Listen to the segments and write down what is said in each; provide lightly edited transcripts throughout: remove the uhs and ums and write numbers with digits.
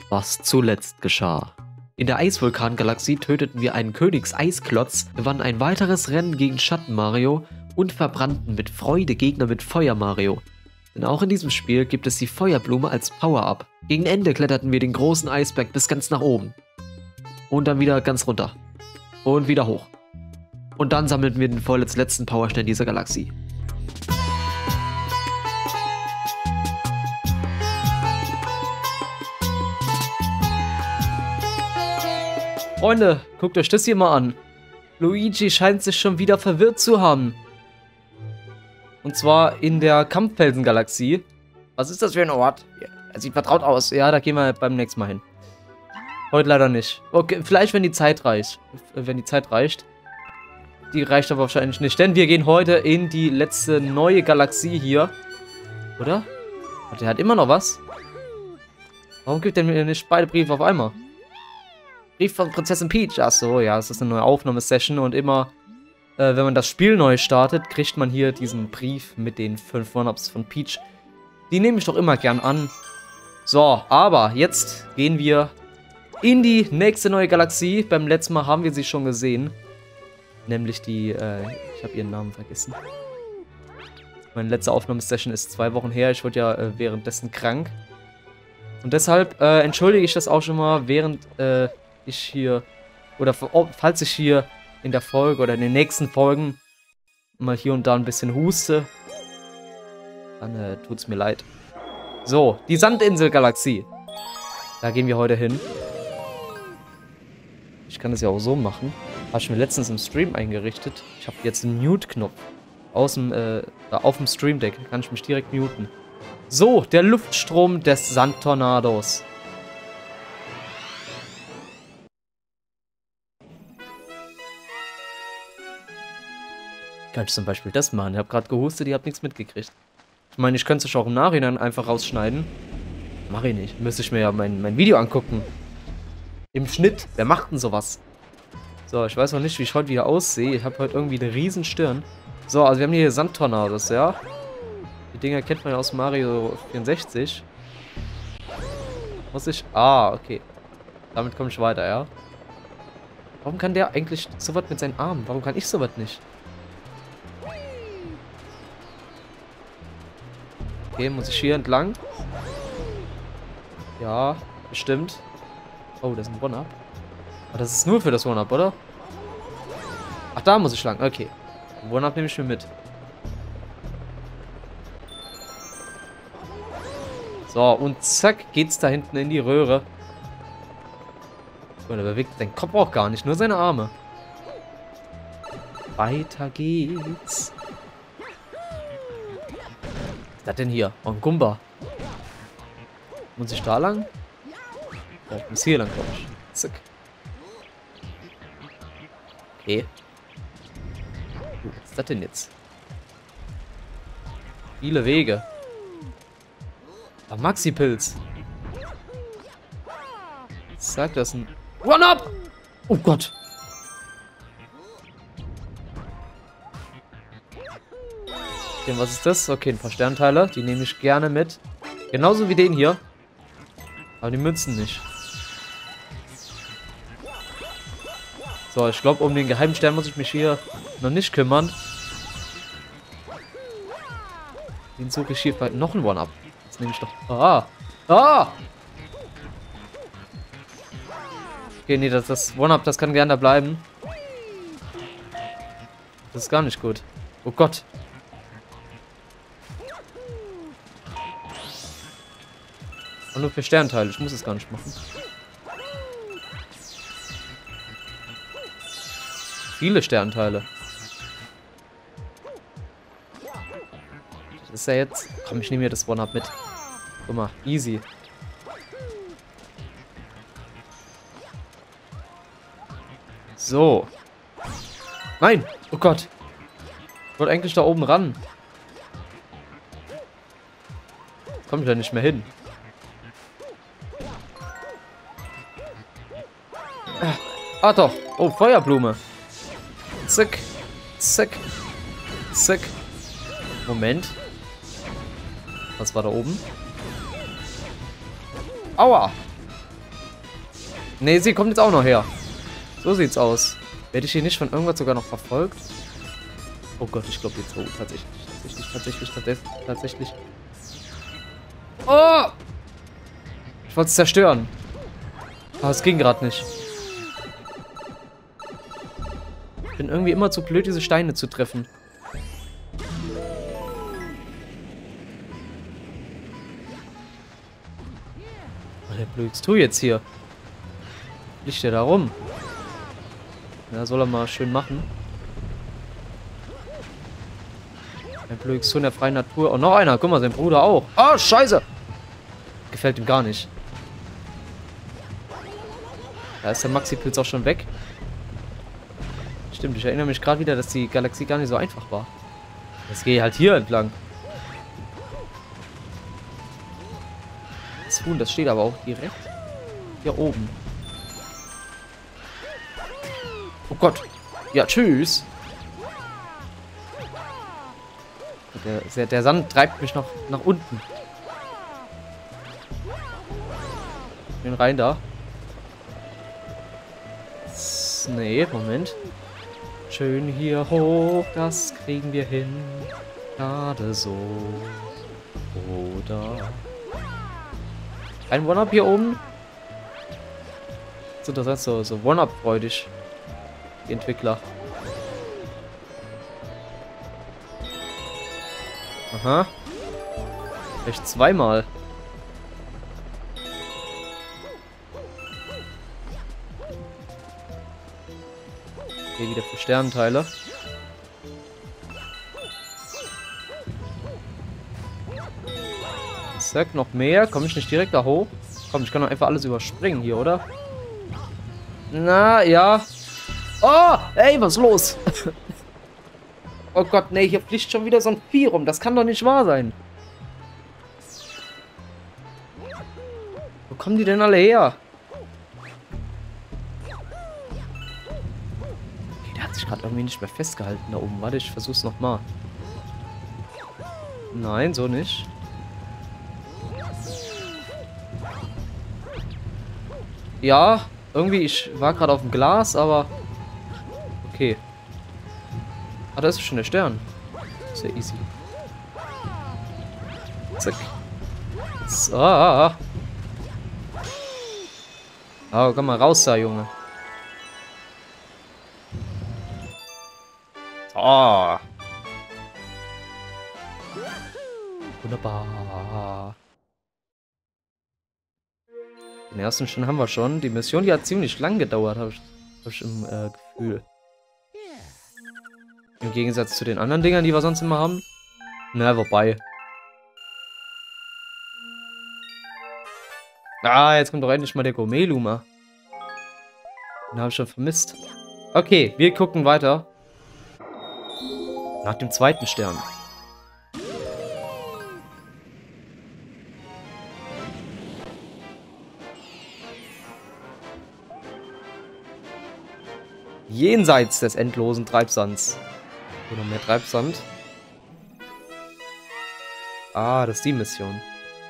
Was zuletzt geschah. In der Eisvulkan-Galaxie töteten wir einen Königs-Eisklotz, gewannen ein weiteres Rennen gegen Schatten-Mario und verbrannten mit Freude Gegner mit Feuer-Mario. Denn auch in diesem Spiel gibt es die Feuerblume als Power-Up. Gegen Ende kletterten wir den großen Eisberg bis ganz nach oben. Und dann wieder ganz runter. Und wieder hoch. Und dann sammelten wir den vorletzten Powerstern dieser Galaxie. Freunde, guckt euch das hier mal an. Luigi scheint sich schon wieder verwirrt zu haben. Und zwar in der Kampffelsen-Galaxie. Was ist das für ein Ort? Er sieht vertraut aus. Ja, da gehen wir beim nächsten Mal hin. Heute leider nicht. Okay, vielleicht wenn die Zeit reicht. Die reicht aber wahrscheinlich nicht. Denn wir gehen heute in die letzte neue Galaxie hier. Oder? Und der hat immer noch was. Warum gibt er mir nicht beide Briefe auf einmal? Brief von Prinzessin Peach. Achso, ja, es ist eine neue Aufnahmesession und immer, wenn man das Spiel neu startet, kriegt man hier diesen Brief mit den 5 One-Ups von Peach. Die nehme ich doch immer gern an. So, aber jetzt gehen wir in die nächste neue Galaxie. Beim letzten Mal haben wir sie schon gesehen. Nämlich die, ich habe ihren Namen vergessen. Meine letzte Aufnahmesession ist 2 Wochen her. Ich wurde ja währenddessen krank. Und deshalb entschuldige ich das auch schon mal, während ich hier, oder falls ich hier in der Folge oder in den nächsten Folgen mal hier und da ein bisschen huste, dann tut's mir leid. So, die Sandinsel-Galaxie. Da gehen wir heute hin. Ich kann das ja auch so machen. Habe ich mir letztens im Stream eingerichtet. Ich habe jetzt einen Mute-Knopf. Auf dem Stream Deck kann ich mich direkt muten. So, der Luftstrom des Sandtornados. Kann ich zum Beispiel das machen? Ich habe gerade gehustet, ihr habt nichts mitgekriegt. Ich meine, ich könnte es auch im Nachhinein einfach rausschneiden. Mache ich nicht. Müsste ich mir ja mein Video angucken. Im Schnitt. Wer macht denn sowas? So, ich weiß noch nicht, wie ich heute wieder aussehe. Ich habe heute irgendwie eine riesen Stirn. So, also wir haben hier Sandtornados, ja? Die Dinger kennt man ja aus Mario 64. Muss ich... Ah, okay. Damit komme ich weiter, ja? Warum kann der eigentlich sowas mit seinen Armen? Warum kann ich sowas nicht? Okay, muss ich hier entlang? Ja, bestimmt. Oh, das ist ein One-Up. Aber das ist nur für das One-Up, oder? Ach, da muss ich lang. Okay. One-Up nehme ich mir mit. So, und zack, geht's da hinten in die Röhre. Und er bewegt seinen Kopf auch gar nicht, nur seine Arme. Weiter geht's. Was ist das denn hier? Oh, ein Gumba. Muss ich da lang? Ja, ich muss hier lang, glaube ich. Zack. Okay. Was ist das denn jetzt? Viele Wege. Ah, Maxi-Pilz. Zack, das ist ein One-Up! Oh Gott. Okay, was ist das? Okay, ein paar Sternteile. Die nehme ich gerne mit. Genauso wie den hier. Aber die Münzen nicht. So, ich glaube, um den geheimen Stern muss ich mich hier noch nicht kümmern. Den suche ich hier bald noch ein One-Up. Jetzt nehme ich doch... Ah! Ah! Okay, nee, das One-Up, das kann gerne da bleiben. Das ist gar nicht gut. Oh Gott. Und nur für Sternteile. Ich muss es gar nicht machen. Viele Sternteile. Das ist ja jetzt... Komm, ich nehme mir das One-Up mit. Guck mal, easy. So. Nein! Oh Gott. Ich wollte eigentlich da oben ran. Komme ich da nicht mehr hin. Ah, doch. Oh, Feuerblume. Zack. Zack. Zack. Moment. Was war da oben? Aua. Ne, sie kommt jetzt auch noch her. So sieht's aus. Werde ich hier nicht von irgendwas sogar noch verfolgt? Oh Gott, ich glaube jetzt. Oh, tatsächlich. Oh! Ich wollte es zerstören. Aber es ging gerade nicht. Ich bin irgendwie immer zu blöd, diese Steine zu treffen. Was der Blöds tu jetzt hier? Liegt der da rum? Ja, soll er mal schön machen. Ein Blöds in der freien Natur. Oh, noch einer. Guck mal, sein Bruder auch. Ah, scheiße! Gefällt ihm gar nicht. Da ist der Maxi-Pilz auch schon weg. Stimmt, ich erinnere mich gerade wieder, dass die Galaxie gar nicht so einfach war. Jetzt gehe ich halt hier entlang. Das Huhn, das steht aber auch direkt hier oben. Oh Gott. Ja, tschüss. Der Sand treibt mich noch nach unten. Bin rein da. Nee, Moment. Schön hier hoch, das kriegen wir hin. Gerade so. Oder... Ein One-Up hier oben. Sind das heißt so One-Up-freudig. Die Entwickler. Aha. Vielleicht zweimal. Hier wieder für Sternenteile. Zack, noch mehr. Komme ich nicht direkt da hoch? Komm, ich kann doch einfach alles überspringen hier, oder? Na, ja. Oh, ey, was ist los? Oh Gott, nee, hier fliegt schon wieder so ein Vieh rum. Das kann doch nicht wahr sein. Wo kommen die denn alle her? Okay, der hat sich gerade irgendwie nicht mehr festgehalten da oben. Warte, ich versuch's nochmal. Nein, so nicht. Ja, irgendwie, ich war gerade auf dem Glas, aber... Okay. Ah, da ist schon der Stern. Sehr easy. Zack. So. Oh, komm mal raus da, Junge. Oh. Wunderbar. Den ersten schon haben wir schon. Die Mission, die hat ziemlich lang gedauert, habe ich im Gefühl. Im Gegensatz zu den anderen Dingern, die wir sonst immer haben. Na, wobei. Ah, jetzt kommt doch endlich mal der Gourmet-Luma. Den habe ich schon vermisst. Okay, wir gucken weiter. Nach dem zweiten Stern. Jenseits des endlosen Treibsands. Oder mehr Treibsand. Ah, das ist die Mission.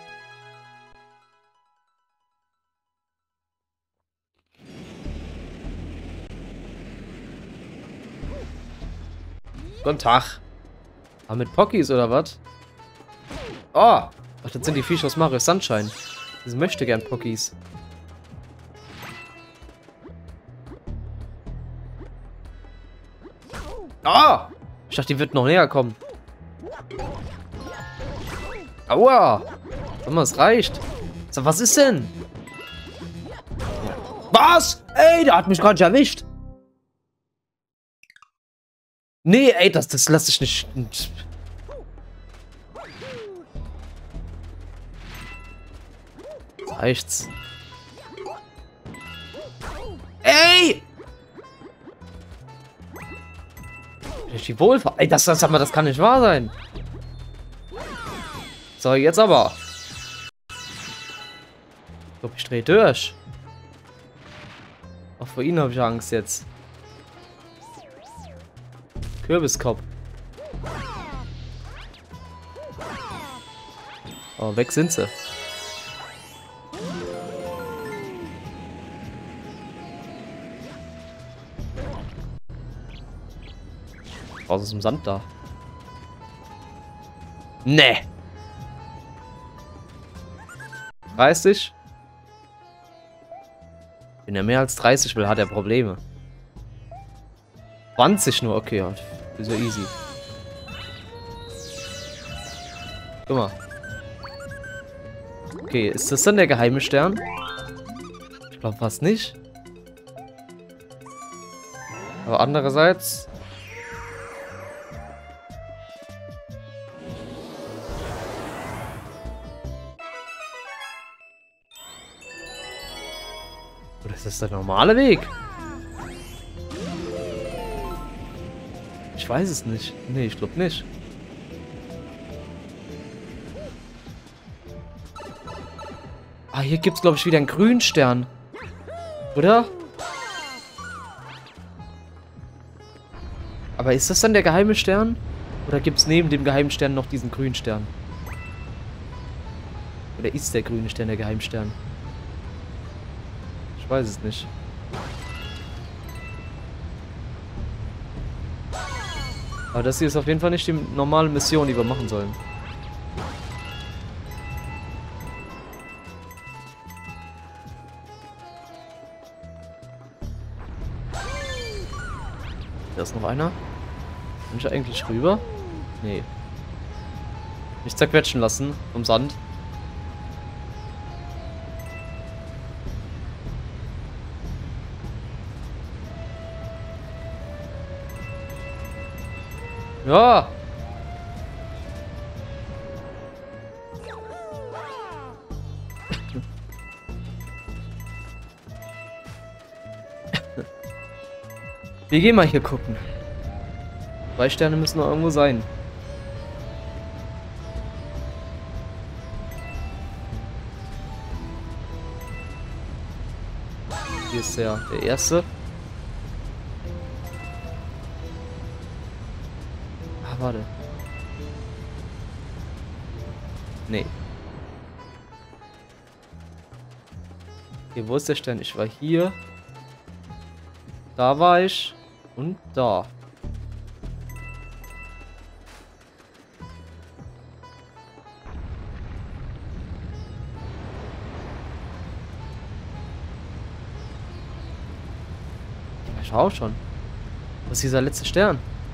Guten Tag. Ah, mit Pockies oder was? Oh! Ach, das sind die Viecher aus Mario Sunshine. Das möchte gern Pockies. Ah! Ich dachte, die wird noch näher kommen. Aua! Sag mal, es reicht. So, was ist denn? Was? Ey, der hat mich gar nicht erwischt. Nee, ey, das lasse ich nicht. Jetzt reicht's. Ey! Die Wohlfahrt. Ey, das kann nicht wahr sein. So, jetzt aber. Ich glaube, ich drehe durch. Auch vor ihnen habe ich Angst jetzt. Kürbiskopf. Oh, weg sind sie. Raus aus dem Sand da. Nee. 30? Wenn er mehr als 30 will, hat er Probleme. 20 nur, okay, ja. Ist ja easy. Guck mal. Okay, ist das dann der geheime Stern? Ich glaube fast nicht. Aber andererseits... Oder ist das der normale Weg? Ich weiß es nicht. Nee, ich glaube nicht. Ah, hier gibt es, glaube ich, wieder einen grünen Stern. Oder? Aber ist das dann der geheime Stern? Oder gibt es neben dem geheimen Stern noch diesen grünen Stern? Oder ist der grüne Stern der Geheimstern? Ich weiß es nicht. Aber das hier ist auf jeden Fall nicht die normale Mission, die wir machen sollen. Da ist noch einer. Kann ich eigentlich rüber? Nee. Nicht zerquetschen lassen vom Sand. Ja. Wir gehen mal hier gucken. 2 Sterne müssen noch irgendwo sein. Hier ist der erste. Ah, warte. Nee. Okay, wo ist der Stern? Ich war hier. Da war ich. Und da. Ich schau schon. Wo ist dieser letzte Stern?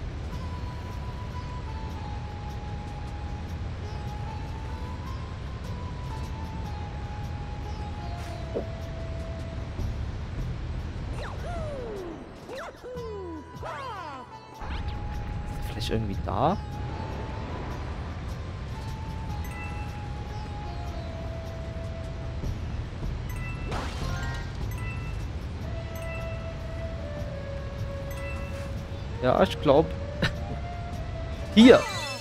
Vielleicht irgendwie da? Ja, ich glaube. Hier.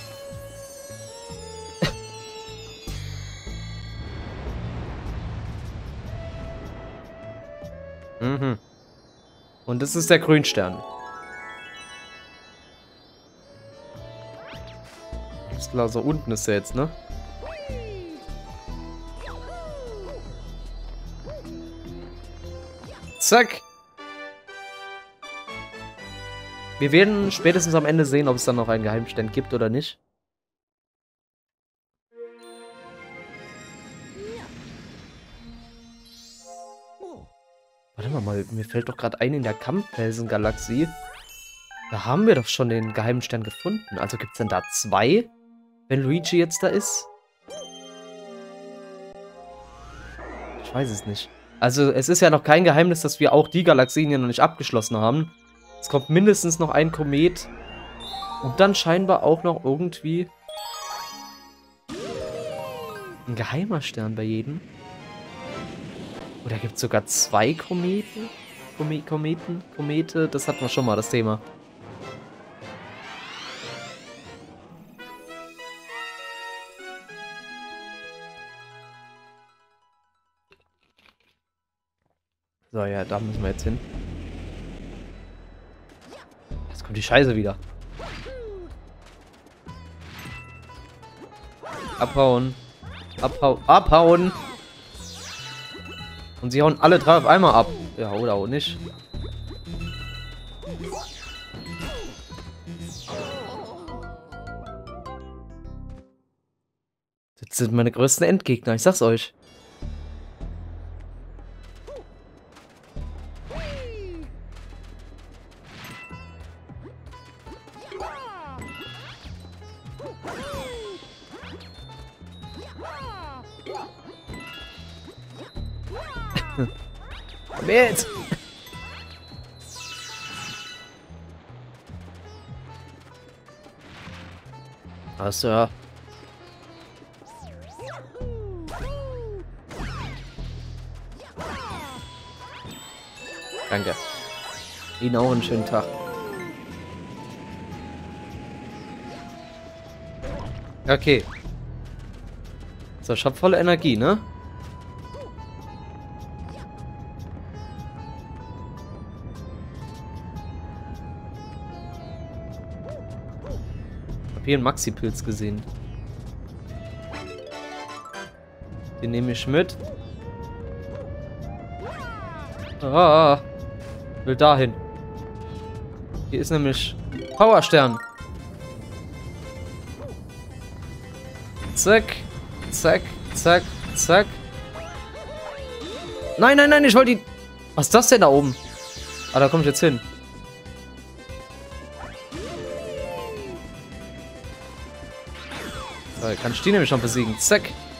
Mhm. Und das ist der Grünstern. Alles klar, so unten ist er jetzt, ne? Zack. Wir werden spätestens am Ende sehen, ob es dann noch einen Geheimstern gibt oder nicht. Warte mal, mir fällt doch gerade ein, in der Kampffelsen-Galaxie. Da haben wir doch schon den Geheimstern gefunden. Also gibt es denn da 2, wenn Luigi jetzt da ist? Ich weiß es nicht. Also es ist ja noch kein Geheimnis, dass wir auch die Galaxien hier noch nicht abgeschlossen haben. Es kommt mindestens noch ein Komet. Und dann scheinbar auch noch irgendwie ein geheimer Stern bei jedem. Oder gibt es sogar 2 Kometen? Komete? Das hatten wir schon mal, das Thema. So, ja, da müssen wir jetzt hin. Jetzt kommt die Scheiße wieder. Abhauen. Abhauen. Und sie hauen alle 3 auf einmal ab. Ja, oder auch nicht. Das sind meine größten Endgegner, ich sag's euch. Mit! Achso, ja. Danke. Ihnen auch einen schönen Tag. Okay. So, ich hab volle Energie, ne? Ich hab hier einen Maxi-Pilz gesehen. Den nehme ich mit. Ah, will dahin. Hier ist nämlich Powerstern. Zack, zack, zack, zack. Nein, nein, nein, ich wollte die... Was ist das denn da oben? Ah, da komme ich jetzt hin. So, kann ich die nämlich schon besiegen. Zack.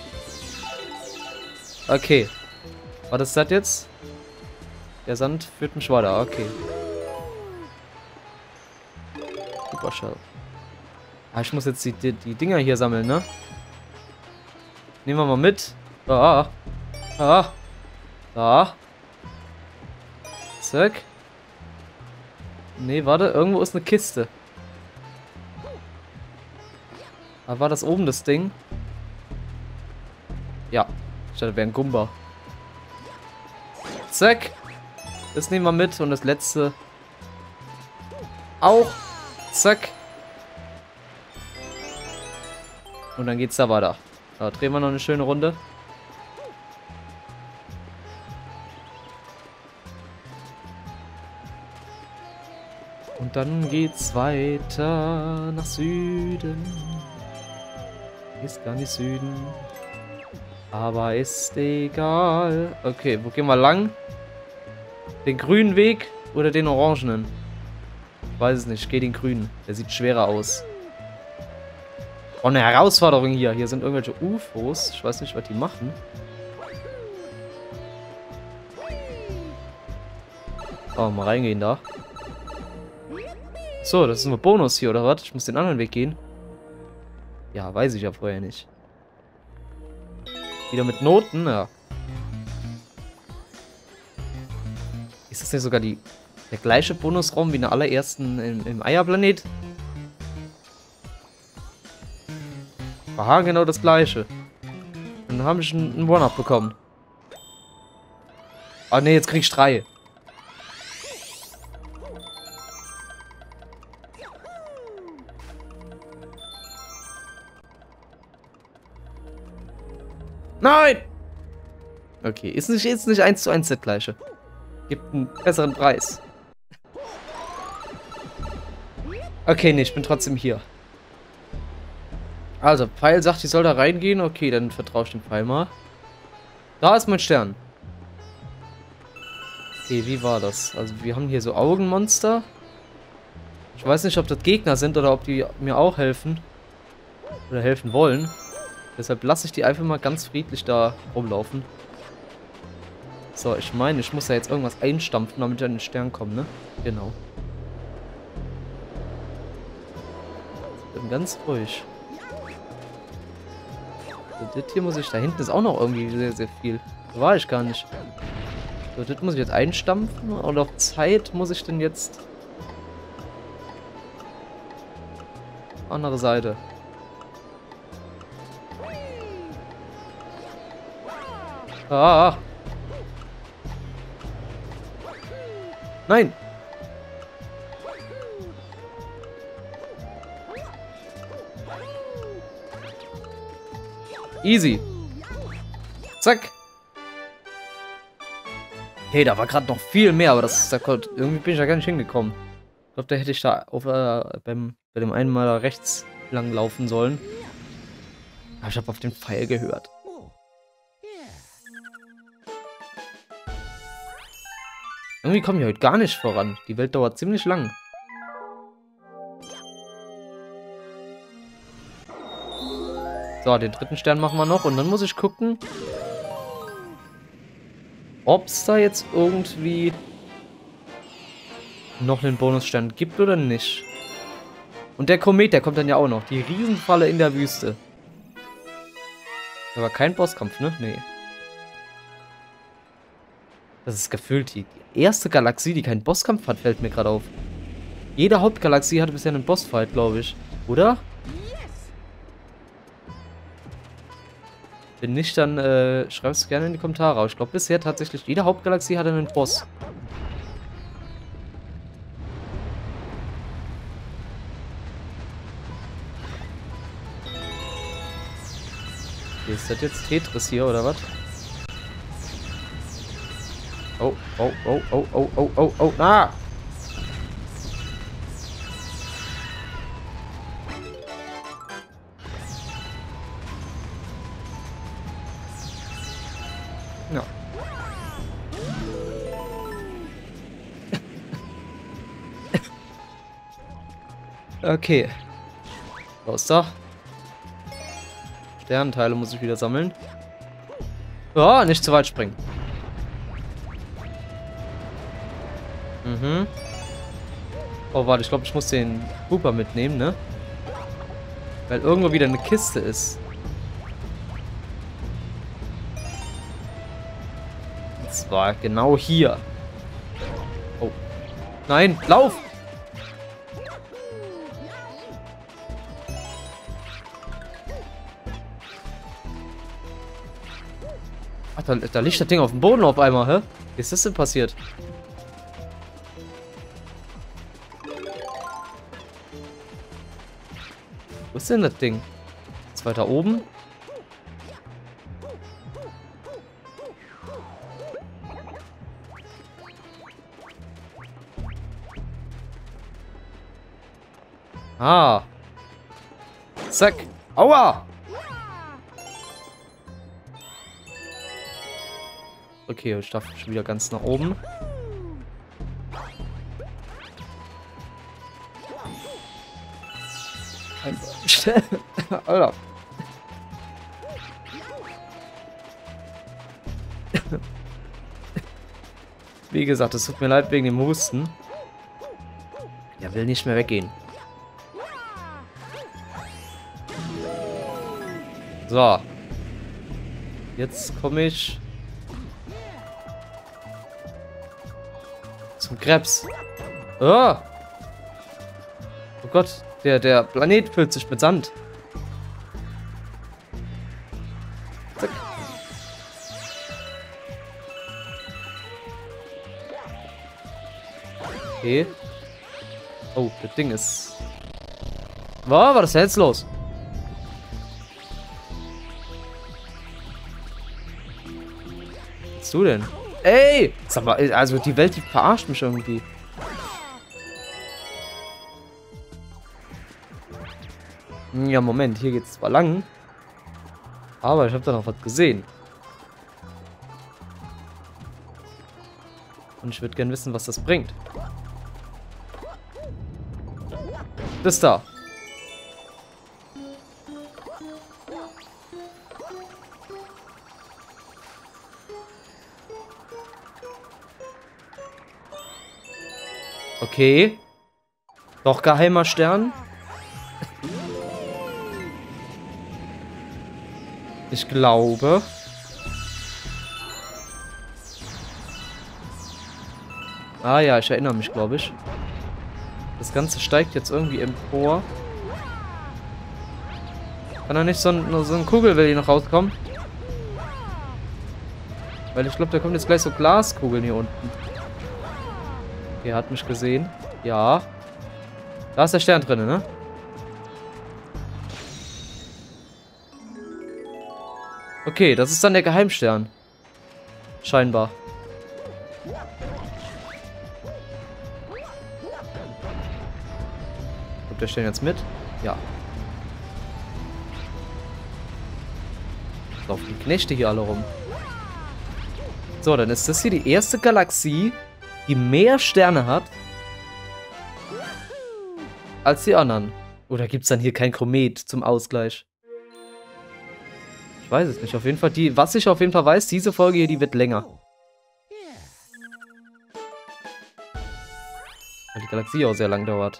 Okay. Was ist das jetzt? Der Sand führt mich weiter. Okay. Superschall. Ah, ich muss jetzt die Dinger hier sammeln, ne? Nehmen wir mal mit. Ah. Ah. Da. Zack. Nee, warte. Irgendwo ist eine Kiste. Ah, war das oben das Ding? Ja. Ich dachte, wäre ein Gumba. Zack. Das nehmen wir mit. Und das letzte auch. Zack. Und dann geht's da weiter. Da drehen wir noch eine schöne Runde. Und dann geht's weiter nach Süden. Ist gar nicht Süden. Aber ist egal. Okay, wo gehen wir lang? Den grünen Weg oder den orangenen? Ich weiß es nicht. Ich gehe den grünen. Der sieht schwerer aus. Oh, eine Herausforderung hier. Hier sind irgendwelche UFOs. Ich weiß nicht, was die machen. Oh, mal reingehen da. So, das ist nur Bonus hier, oder was? Ich muss den anderen Weg gehen. Ja, weiß ich ja vorher nicht. Wieder mit Noten, ja. Ist das nicht sogar der gleiche Bonusraum wie in der allerersten im Eierplanet? Aha, genau das gleiche. Dann habe ich einen One-Up bekommen. Ah ne, jetzt krieg ich 3. Nein! Okay, ist nicht 1:1 das gleiche. Gibt einen besseren Preis. Okay, ne, ich bin trotzdem hier. Also, Pfeil sagt, ich soll da reingehen. Okay, dann vertraue ich dem Pfeil mal. Da ist mein Stern. Okay, wie war das? Also, wir haben hier so Augenmonster. Ich weiß nicht, ob das Gegner sind oder ob die mir auch helfen. Oder helfen wollen. Deshalb lasse ich die einfach mal ganz friedlich da rumlaufen. So, ich meine, ich muss ja jetzt irgendwas einstampfen, damit ich an den Stern komme, ne? Genau. Ich bin ganz ruhig. So, das hier muss ich... Da hinten ist auch noch irgendwie sehr, sehr viel. Da war ich gar nicht. So, das muss ich jetzt einstampfen. Und auf Zeit muss ich denn jetzt... Andere Seite. Ah! Nein! Easy. Zack. Hey, da war gerade noch viel mehr, aber irgendwie bin ich da gar nicht hingekommen. Ich glaube, da hätte ich da bei dem einen Mal rechts lang laufen sollen. Ah, ich habe auf den Pfeil gehört. Irgendwie kommen wir heute gar nicht voran. Die Welt dauert ziemlich lang. So, den dritten Stern machen wir noch. Und dann muss ich gucken, ob es da jetzt irgendwie noch einen Bonusstern gibt oder nicht. Und der Komet, der kommt dann ja auch noch. Die Riesenfalle in der Wüste. Aber kein Bosskampf, ne? Nee. Das ist gefühlt die erste Galaxie, die keinen Bosskampf hat, fällt mir gerade auf. Jede Hauptgalaxie hatte bisher einen Bossfight, glaube ich. Oder? Wenn nicht, dann schreib es gerne in die Kommentare. Aber ich glaube bisher tatsächlich, jede Hauptgalaxie hatte einen Boss. Ist das jetzt Tetris hier, oder was? Oh, oh, oh, oh, oh, oh, oh, oh, ah! Ja. Okay. Raus da. Sternenteile muss ich wieder sammeln. Ja, nicht zu weit springen. Mhm. Oh, warte, ich glaube, ich muss den Cooper mitnehmen, ne? Weil irgendwo wieder eine Kiste ist. Und zwar genau hier. Oh. Nein, lauf! Ach, da liegt das Ding auf dem Boden auf einmal, hä? Wie ist das denn passiert? Wo ist denn das Ding? Ist weiter oben? Ah. Zack. Aua! Okay, ich darf schon wieder ganz nach oben. Alter. Wie gesagt, es tut mir leid wegen dem Husten. Der will nicht mehr weggehen. So. Jetzt komme ich zum Krebs. Oh. Oh Gott, der Planet füllt sich mit Sand. Zack. Okay. Oh, das Ding ist... Was ist denn jetzt los? Was bist du denn? Ey! Sag mal, also die Welt, die verarscht mich irgendwie. Ja, Moment, hier geht's zwar lang. Aber ich habe da noch was gesehen. Und ich würde gerne wissen, was das bringt. Das da. Okay. Doch geheimer Stern. Ich glaube. Ah ja, ich erinnere mich, glaube ich. Das Ganze steigt jetzt irgendwie empor. Kann da nicht so ein Kugelwelle hier noch rauskommen? Weil ich glaube, da kommt jetzt gleich so Glaskugeln hier unten. Okay, hat mich gesehen. Ja. Da ist der Stern drin, ne? Okay, das ist dann der Geheimstern. Scheinbar. Kommt der Stern jetzt mit? Ja. Laufen die Knechte hier alle rum. So, dann ist das hier die erste Galaxie, die mehr Sterne hat als die anderen. Oder gibt es dann hier kein Komet zum Ausgleich? Ich weiß es nicht. Auf jeden Fall, was ich auf jeden Fall weiß, diese Folge hier, die wird länger. Weil die Galaxie auch sehr lang dauert.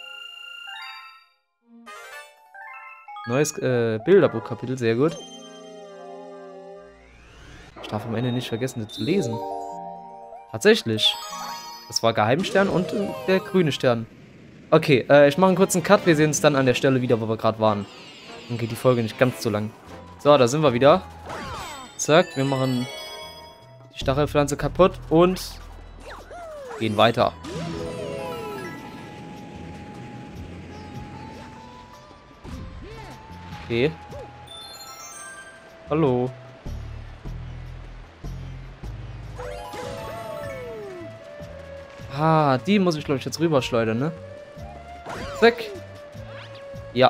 Neues Bilderbuchkapitel, sehr gut. Ich darf am Ende nicht vergessen, das zu lesen. Tatsächlich. Das war Geheimstern und der grüne Stern. Okay, ich mache einen kurzen Cut. Wir sehen uns dann an der Stelle wieder, wo wir gerade waren. Dann geht die Folge nicht ganz so lang. So, da sind wir wieder. Zack, wir machen die Stachelpflanze kaputt und gehen weiter. Okay. Hallo. Ah, die muss ich, glaube ich, jetzt rüberschleudern, ne? Zack. Ja.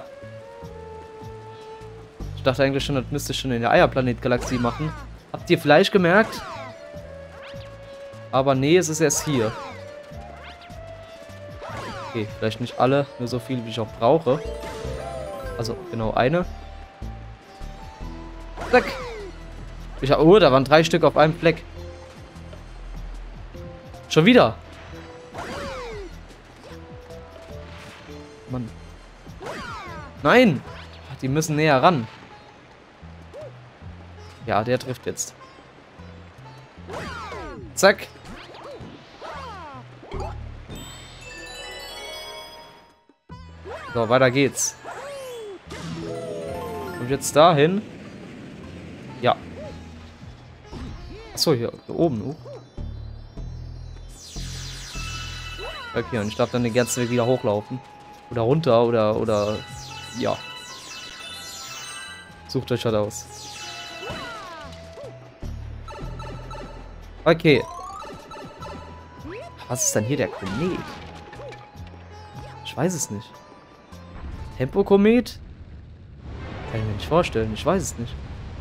Ich dachte eigentlich schon, das müsste ich schon in der Eierplanet-Galaxie machen. Habt ihr vielleicht gemerkt? Aber nee, es ist erst hier. Okay, vielleicht nicht alle, nur so viel, wie ich auch brauche. Also, genau eine. Zack. Oh, da waren 3 Stück auf einem Fleck. Schon wieder. Mann. Nein! Die müssen näher ran. Ja, der trifft jetzt. Zack. So, weiter geht's. Und jetzt dahin. Ja. Achso, hier oben. Okay, und ich darf dann den ganzen Weg wieder hochlaufen. Oder runter, oder ja. Sucht euch halt aus. Okay. Was ist denn hier der Komet? Ich weiß es nicht. Tempokomet? Kann ich mir nicht vorstellen. Ich weiß es nicht.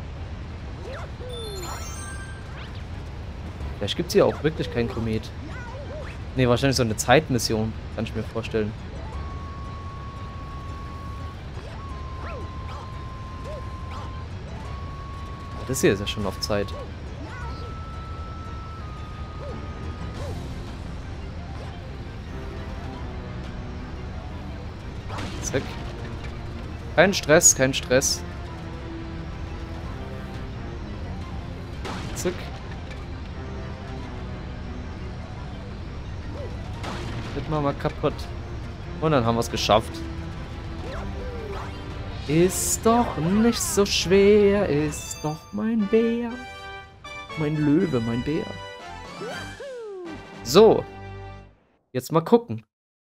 Vielleicht gibt es hier auch wirklich keinen Komet. Ne, wahrscheinlich so eine Zeitmission. Kann ich mir vorstellen. Das hier ist ja schon auf Zeit. Zack. Kein Stress, kein Stress. Zack. Wird mal kaputt. Und dann haben wir es geschafft. Ist doch nicht so schwer, ist doch mein Bär. Mein Löwe, mein Bär. So. Jetzt mal gucken.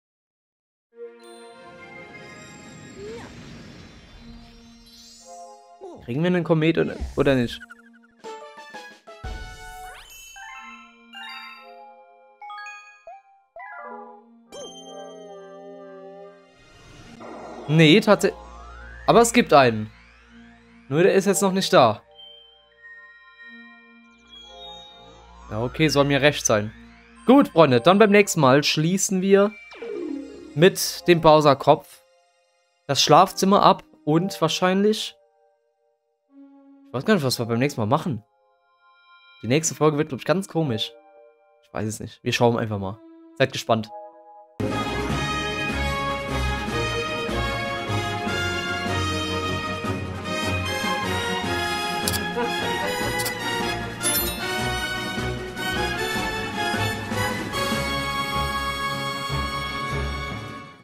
Kriegen wir einen Komet oder nicht? Nee, tatsächlich. Aber es gibt einen. Nur der ist jetzt noch nicht da. Ja, okay, soll mir recht sein. Gut, Freunde, dann beim nächsten Mal schließen wir mit dem Bowser-Kopf das Schlafzimmer ab und wahrscheinlich... Ich weiß gar nicht, was wir beim nächsten Mal machen. Die nächste Folge wird, glaube ich, ganz komisch. Ich weiß es nicht. Wir schauen einfach mal. Seid gespannt.